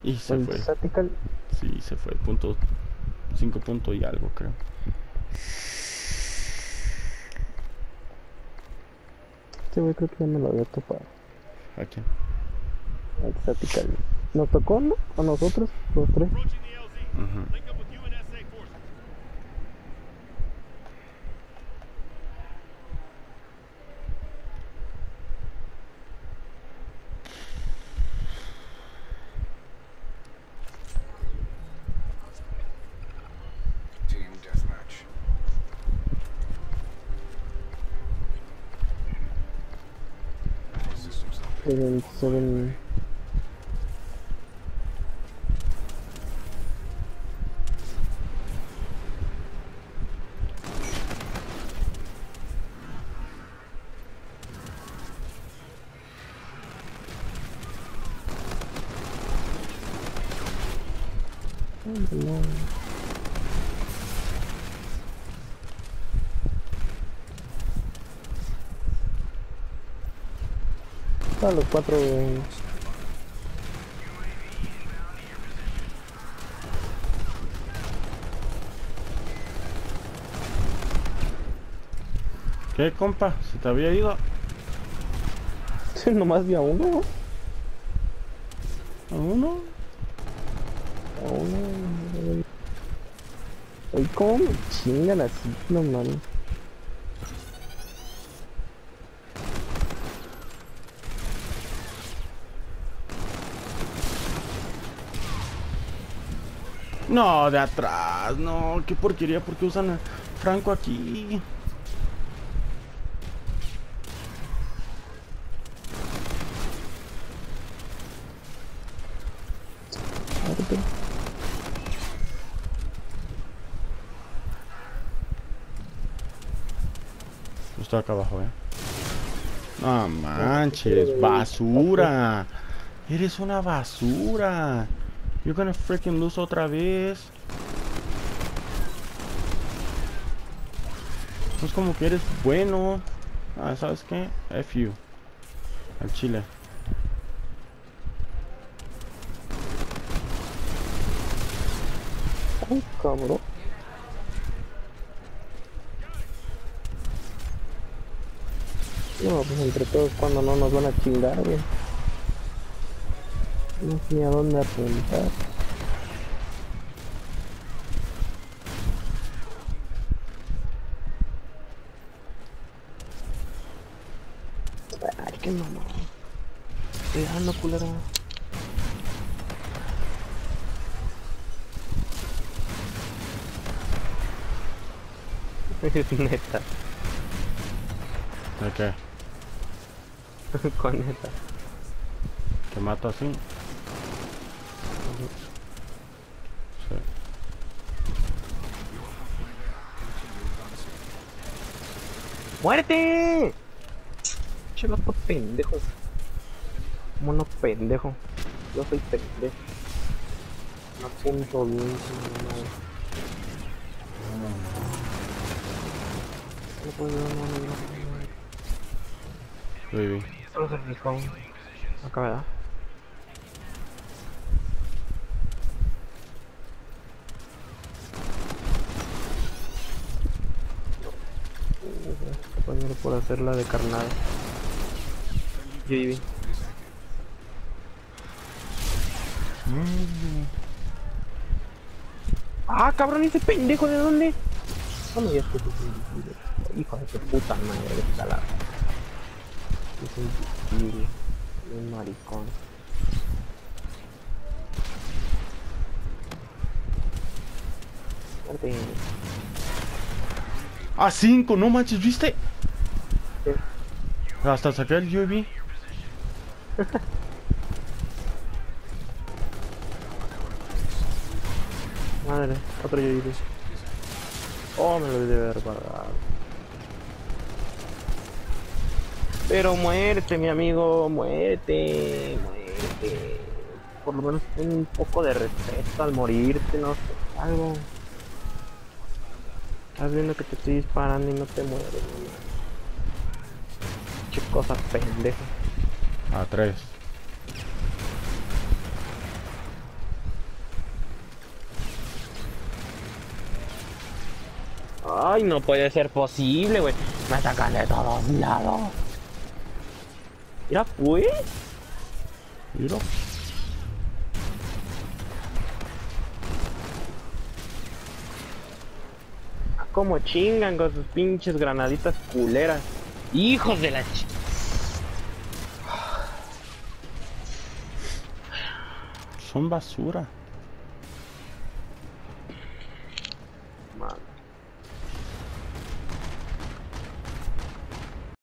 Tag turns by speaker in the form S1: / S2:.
S1: Y se
S2: El
S1: fue.
S2: Tactical.
S1: Sí, se fue. Punto 5 puntos y algo, creo.
S2: Este güey creo que ya me lo había topado.
S1: ¿A quién?
S2: El Tactical. ¿Nos tocó, no? A nosotros, los tres.
S1: Ujú.
S3: Team deathmatch. Systems update.
S2: 7. No. A los 4.
S1: ¿Qué, compa? ¿Se te había ido?
S2: Nomás vi a uno.
S1: ¿A uno?
S2: A uno. Ay, cómo me chingan así, no mames.
S1: No, de atrás. No, qué porquería. ¿Por qué usan a Franco aquí?
S2: Ábrete.
S1: Estoy acá abajo, No manches, basura. Eres una basura. You're gonna freaking lose otra vez. No es como que eres bueno. Ah, ¿sabes qué? F you. Al chile.
S2: Ay, cabrón. No, pues entre todos cuando no nos van a chingar, güey. No sé ni a dónde apuntar. Ay, qué mamá. Estoy dando, culero. Es neta.
S1: ¿De qué?
S2: Con neta.
S1: ¿Te mato así? Sí.
S2: ¡Muérete! Che, vato pendejo. Mono pendejo. Yo soy pendejo. No apunto bien, no. No puedo, no.
S1: Baby.
S2: Solo se fijó. Acá, ¿verdad? Compañero por hacerla de carnal. JB. Ah, cabrón, ese pendejo, ¿de dónde? Bueno, ya estoy invisible. Hijo de tu puta madre, esta la. Es invisible. Un maricón. Muerte.
S1: ¡Ah, 5! No manches, ¿viste? Hasta saqué el UAV.
S2: Madre, otro JB. Oh, me lo debe haber guardado. Pero muerte, mi amigo, muerte. Por lo menos ten un poco de respeto al morirte, no sé, algo. Estás viendo que te estoy disparando y no te mueres, no. Qué cosa pendeja.
S1: A 3.
S2: Ay, no puede ser posible, güey. Me atacan de todos lados. Mira, pues.
S1: Mira.
S2: Como chingan con sus pinches granaditas culeras. Hijos de la
S1: Son basura.